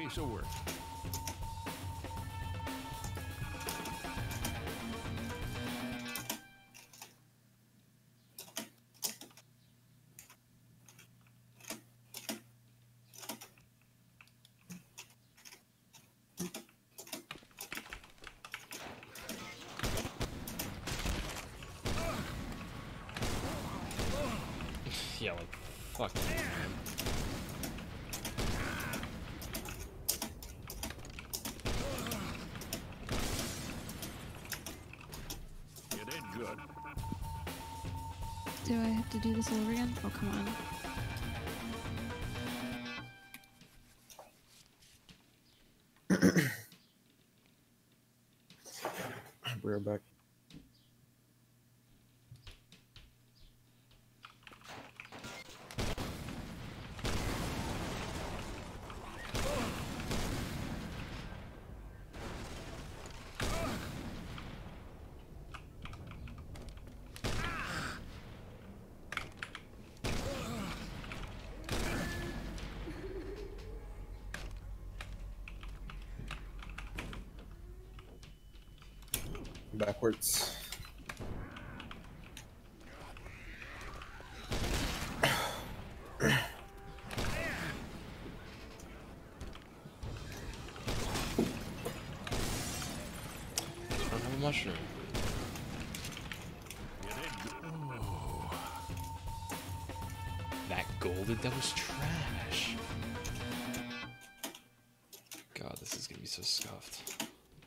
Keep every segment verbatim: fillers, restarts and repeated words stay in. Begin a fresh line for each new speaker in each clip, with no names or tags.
piece of work.
Yeah, like, fuck, man.
You did good.
Do I have to do this over again? Oh, come on.
We're back. Backwards.
I don't have a mushroom.
You did good. Oh.
That golded, that was trash. God, this is gonna be so scuffed.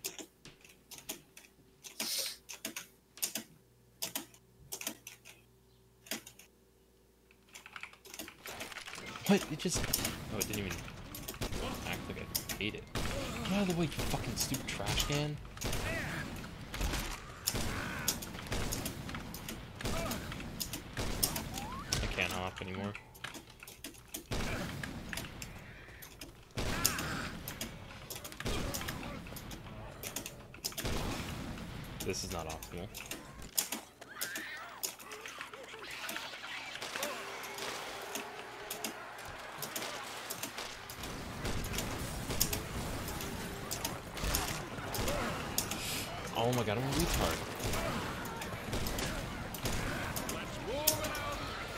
What? It just... Oh, it didn't even act like I ate it. Get out of the way, you fucking stupid trash can. I can't hop anymore. This is not optimal. Oh my god, I'm a retard.
Let's move it out.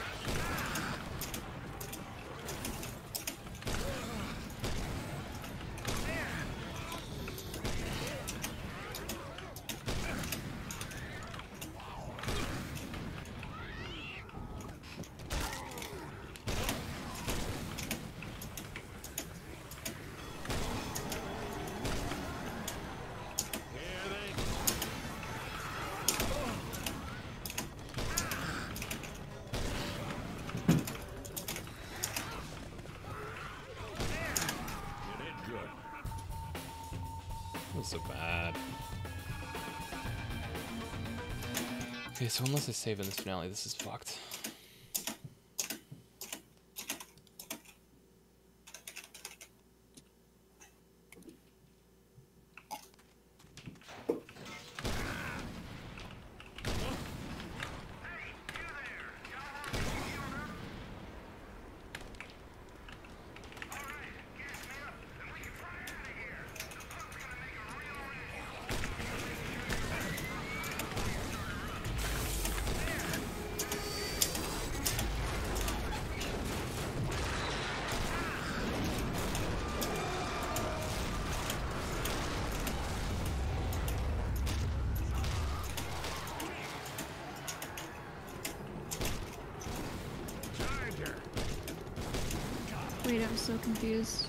So bad. Okay, so unless I save in this finale, this is fucked.
Wait, I'm so confused.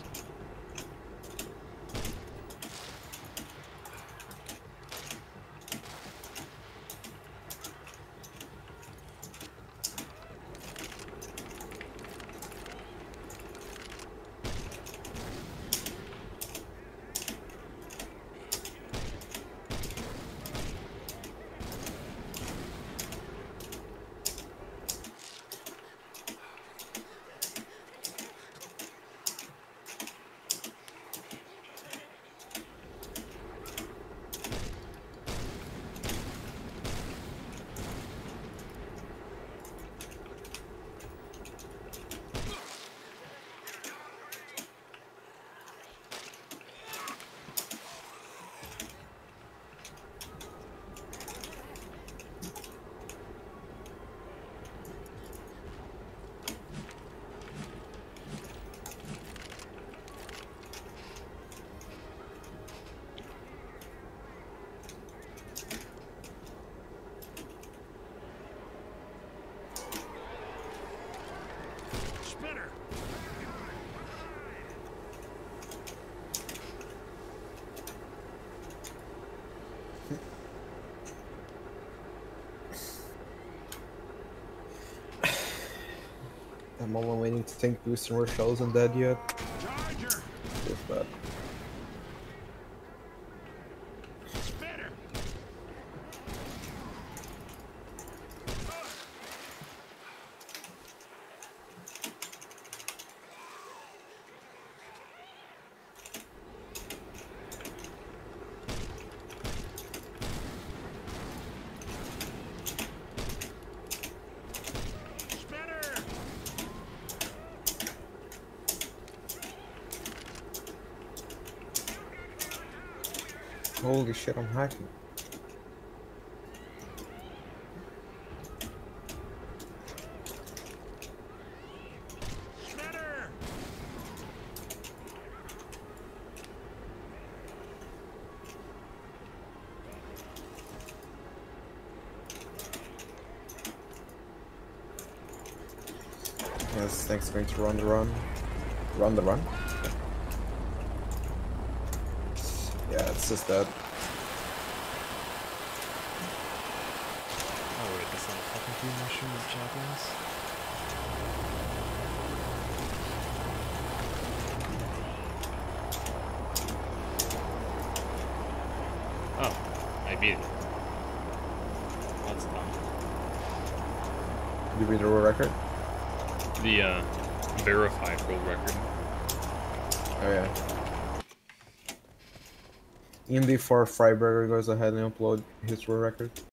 I'm only waiting to think Booster Rochelle isn't dead yet.
Charger.
Feels bad.
Spitter. Spitter.
Holy shit, I'm hacking.
Spitter.
Yes, thanks going to run the run. Run the run? Yeah, it's just that.
Oh wait, that's not a fucking green mushroom with Japanese. Oh, I beat it. That's dumb.
Did you beat the world record?
The uh, verified world record.
Oh yeah. Even before Friberger goes ahead and upload his world record.